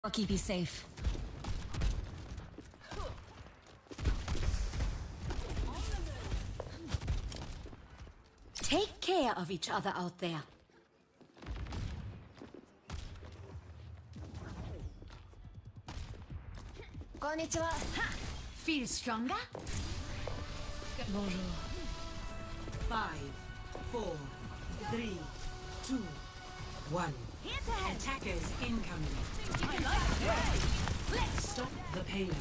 I'll keep you safe. Take care of each other out there. Konnichiwa. Feel stronger? Bonjour. 5, 4, 3, 2, 1. Here to head. Attackers incoming. Let's stop the payload.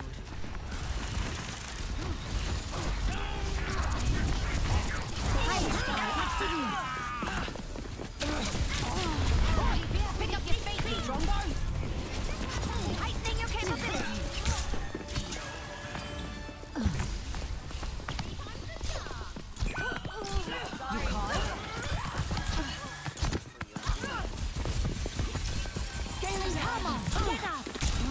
Pick up your feet, Trombo. Heightening your capabilities. You call? Scaling hammer. Get up.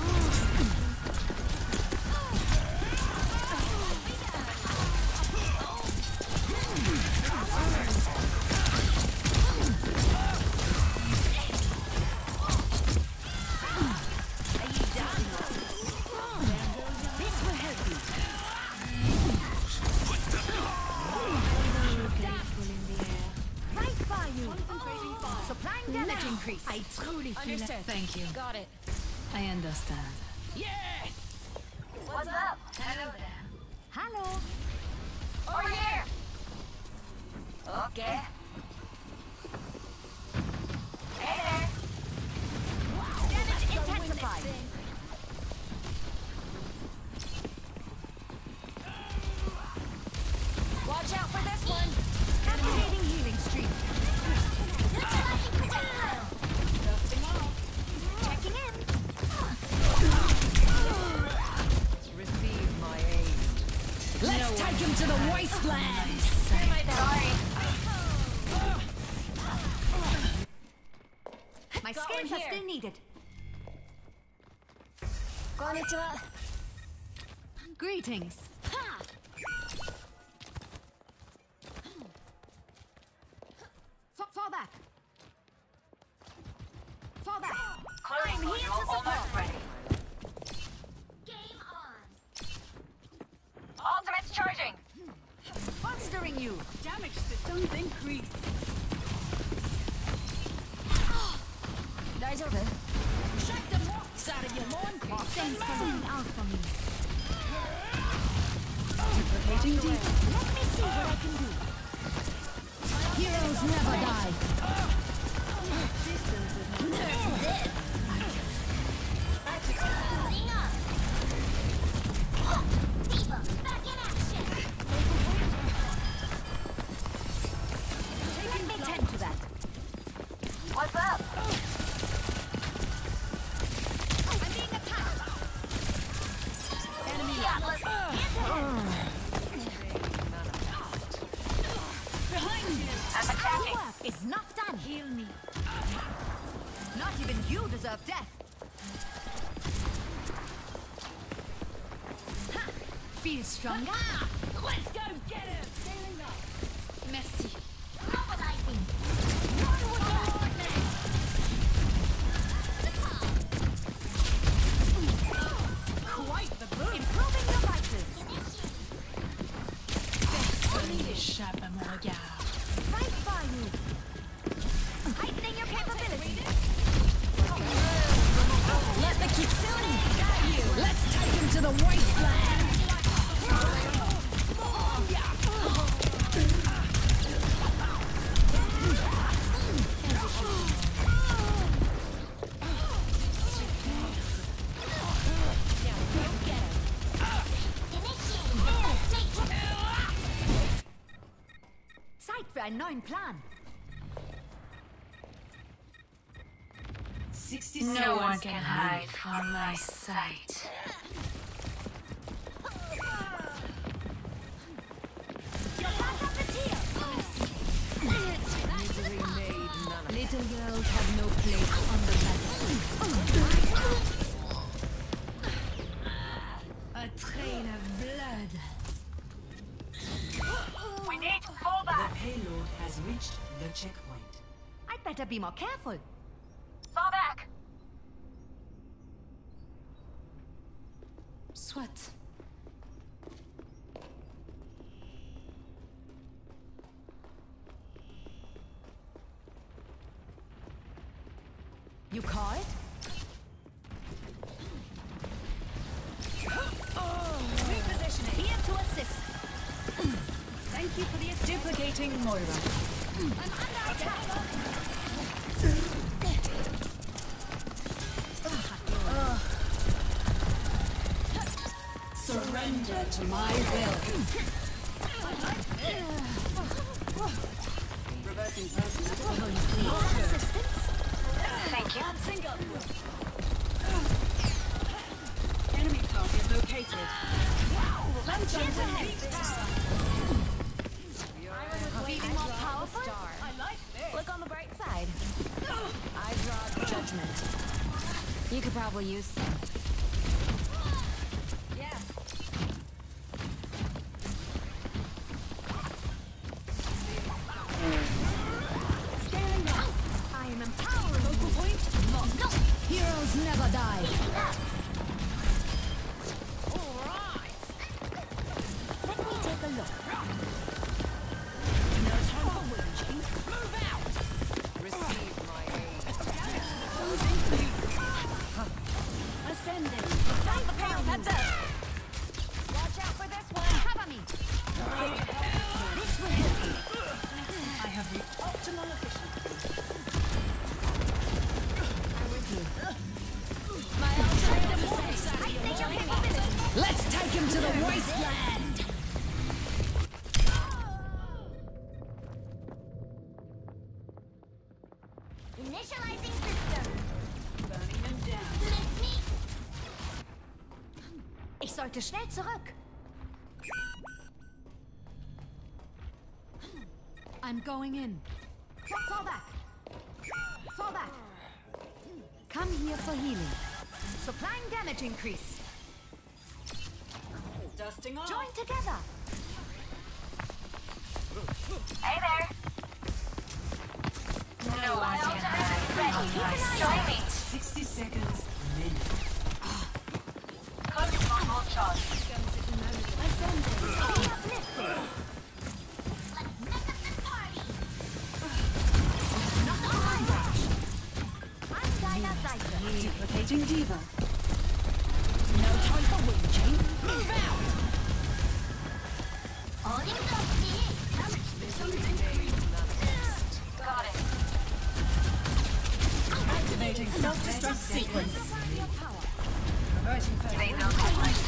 I truly feel it. Thank you. Got it. I understand. Yes! What's up? Hello there. Hello. Over here! Okay. Hey there! Damage intensified. Watch out for this one. Activating healing stream. Dusting off. Checking in. Receive my aid. Let's take him to the wasteland. Sorry. My Got skills one are here. still needed. Konnichiwa. Greetings. Ha! Fall back. Fall back. Clearing I'm here to module support. almost ready. Game on. Ultimate's charging. Bolstering you. Damage systems increase. Guys over. Shake the moths out of your lawn. Thanks for looking out for me. Duplicating deep. Let me see what I can do. Heroes never die. Clean up. Diva, back in action. Let me tend to that. What's up? I'm being attacked. Enemy Atlas. I'm attacking. Work is not done. Heal me. Not even you deserve death. Ha! Feel stronger? Let's go get him! Scaling up. Merci. Mobilizing. Quite the boom! Improving your vitals. Personne n'échappe à mon regard. Right by you. Heightening your capabilities. Let the Kitsune guide you. Let's take him to the wasteland. Zeit für einen neuen Plan. 60 No one can hide from my sight. Your backup is here. Little girls have no place on the battlefield. A train of blood. We need to fall The back. payload has reached the checkpoint. I'd better be more careful. Fall back. Soit. You caught it? Repositioning. Here to assist. Thank you for the duplicating Moira. I'm under attack. Surrender to my will. Reversing personnel. More assistance. Thank you. Enemy target located. Feeling more powerful? I like this. Look on the bright side. I draw judgment. You could probably use some. Yeah. Scaling up. I am empowering. Focal point. No. Heroes never die. Let me take a look. No time for whinging. Move out. Receive my aid. Ascending. Time for power. Heads up. Watch out for this one. Cover me. This will help you. I have reached optimal efficiency. I'm with you. My ultimate warning. I think you're capability. Let's take him to the wasteland. Initializing system. Burning them down. Let's meet. Ich sollte schnell zurück. I'm going in. Fall back. Fall back. Come here for healing. Supplying damage increase. Dusting off. Join together. Hey there. No ultimate is ready. Join me. 60 seconds. Minute. Close normal charge. Ascending. Be uplifted. Let's mess up this party. Not on my watch. I'm deiner Seite. Duplicating Diva. No time for whinging. Move out. Owning the Got it. Activating self-destruct sequence. Reverting They personnel. know my life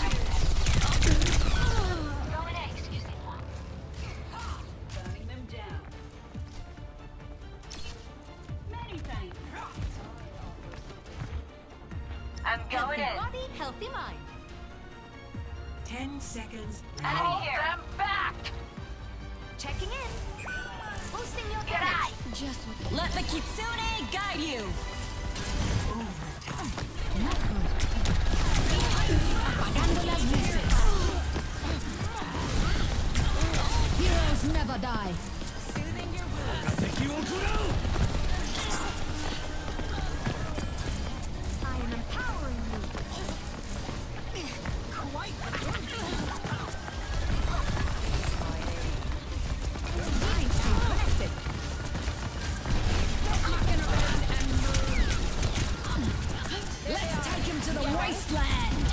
Going in, excuse me. Burning them down. Many thanks. I'm going Healthy in. body, healthy mind. 10 seconds. Enemy here. I'm back. Checking in. Boosting your Good damage. eye. Just what Let the Kitsune guide you. Apagando las luces. Heroes never die. Soothing your wounds. I am empowering you. Quite Minds stay connected. Let's take him to the wasteland.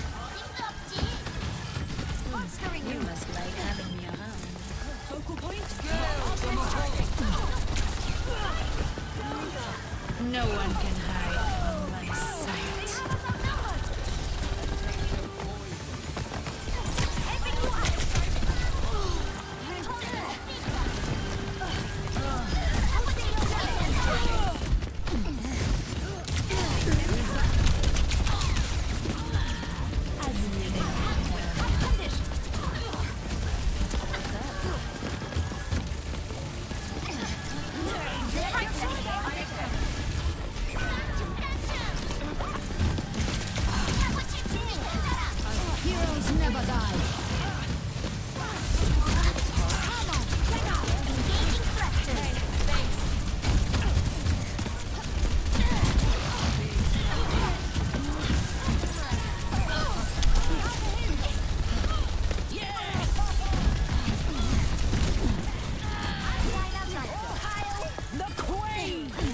Fostering you must like having me around. focal point. No one can hide from my sight. Spree!